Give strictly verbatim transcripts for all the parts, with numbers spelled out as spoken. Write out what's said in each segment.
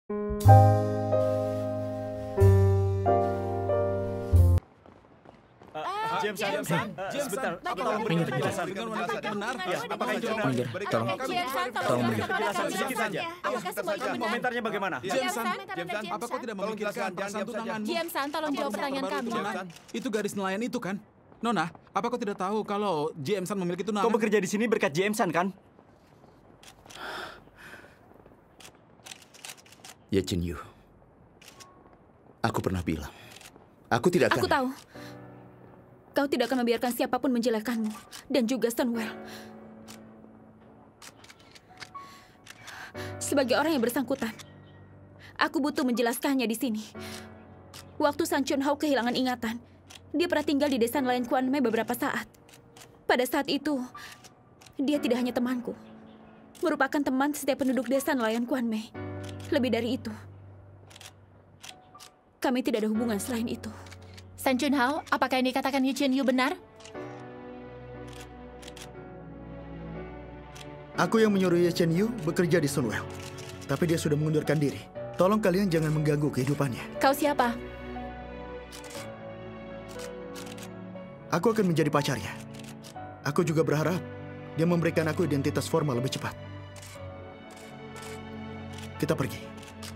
James, James, James, sebentar. Tolong beri penjelasan. Benar, ya. Apakah itu benar? Minggir, tolong. Tolong minggir. Penjelasan sedikit saja. Apakah semua itu benar? Komentarnya bagaimana? Jameson, Jameson, apa kau tidak memikirkan perasaan tunanganmu? Jameson, tolong jawab pertanyaan kami. Jameson, itu gadis nelayan itu kan? Nona, apa kau tidak tahu kalau Jameson memiliki tunangan? Kau bekerja di sini berkat Jameson kan? Ya Chen Yu, aku pernah bilang, aku tidak akan... Aku tahu. Kau tidak akan membiarkan siapapun menjelekkanmu. Dan juga Sunwell. Sebagai orang yang bersangkutan, aku butuh menjelaskannya di sini. Waktu San Chun Hao kehilangan ingatan, dia pernah tinggal di desa nelayan Kuan Mei beberapa saat. Pada saat itu, dia tidak hanya temanku. Merupakan teman setiap penduduk desa nelayan Kuan Mei. Lebih dari itu, kami tidak ada hubungan selain itu. San Chun Hao, apakah yang dikatakan Yu Chen Yu benar? Aku yang menyuruh Ye Chen Yu bekerja di Sunwell. Tapi dia sudah mengundurkan diri. Tolong kalian jangan mengganggu kehidupannya. Kau siapa? Aku akan menjadi pacarnya. Aku juga berharap dia memberikan aku identitas formal lebih cepat. Kita pergi.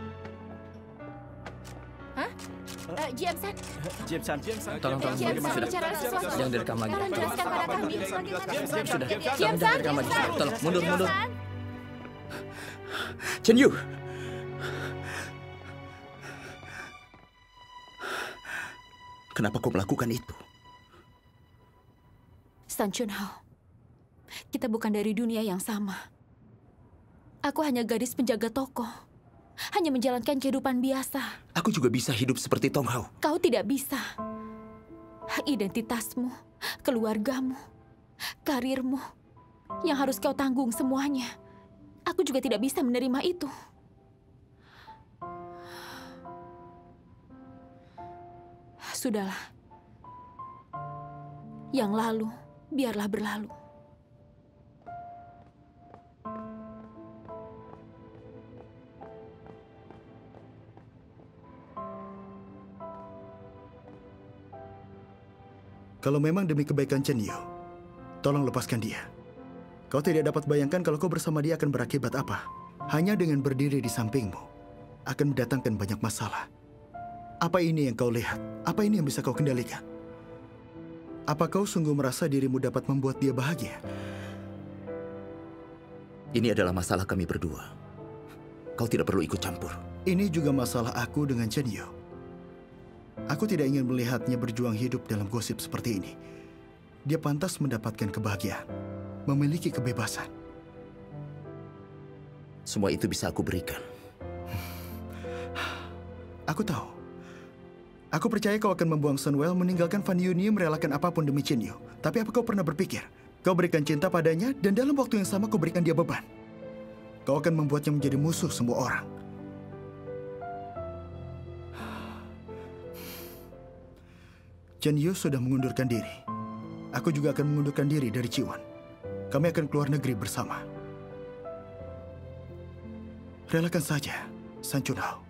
Uh, Jameson. Jameson, Jameson. Tolong, tolong. Jameson, Sudah. bicara sesuatu. Jangan direkam lagi. Tolong jelaskan pada kami. Sudah. Jameson, Jangan direkam lagi. Jameson. Tolong, mundur, mundur. Chen Yu. Kenapa kau melakukan itu? San Chun Hao, kita bukan dari dunia yang sama. Aku hanya gadis penjaga toko. Hanya menjalankan kehidupan biasa. Aku juga bisa hidup seperti Tong Hao. Kau tidak bisa. Identitasmu, keluargamu, karirmu, yang harus kau tanggung semuanya. Aku juga tidak bisa menerima itu. Sudahlah. Yang lalu, biarlah berlalu. Kalau memang demi kebaikan Chen Yu, tolong lepaskan dia. Kau tidak dapat bayangkan kalau kau bersama dia akan berakibat apa. Hanya dengan berdiri di sampingmu, akan mendatangkan banyak masalah. Apa ini yang kau lihat? Apa ini yang bisa kau kendalikan? Apa kau sungguh merasa dirimu dapat membuat dia bahagia? Ini adalah masalah kami berdua. Kau tidak perlu ikut campur. Ini juga masalah aku dengan Chen Yu. Aku tidak ingin melihatnya berjuang hidup dalam gosip seperti ini. Dia pantas mendapatkan kebahagiaan, memiliki kebebasan. Semua itu bisa aku berikan. Aku tahu. Aku percaya kau akan membuang Sunwell, meninggalkan Fan Yunyi, merelakan apapun demi Chen Yu. Tapi apa kau pernah berpikir, kau berikan cinta padanya, dan dalam waktu yang sama kau berikan dia beban? Kau akan membuatnya menjadi musuh semua orang. Chen Yu sudah mengundurkan diri. Aku juga akan mengundurkan diri dari Ciwan. Kami akan keluar negeri bersama. Relakan saja, San Chun Hao.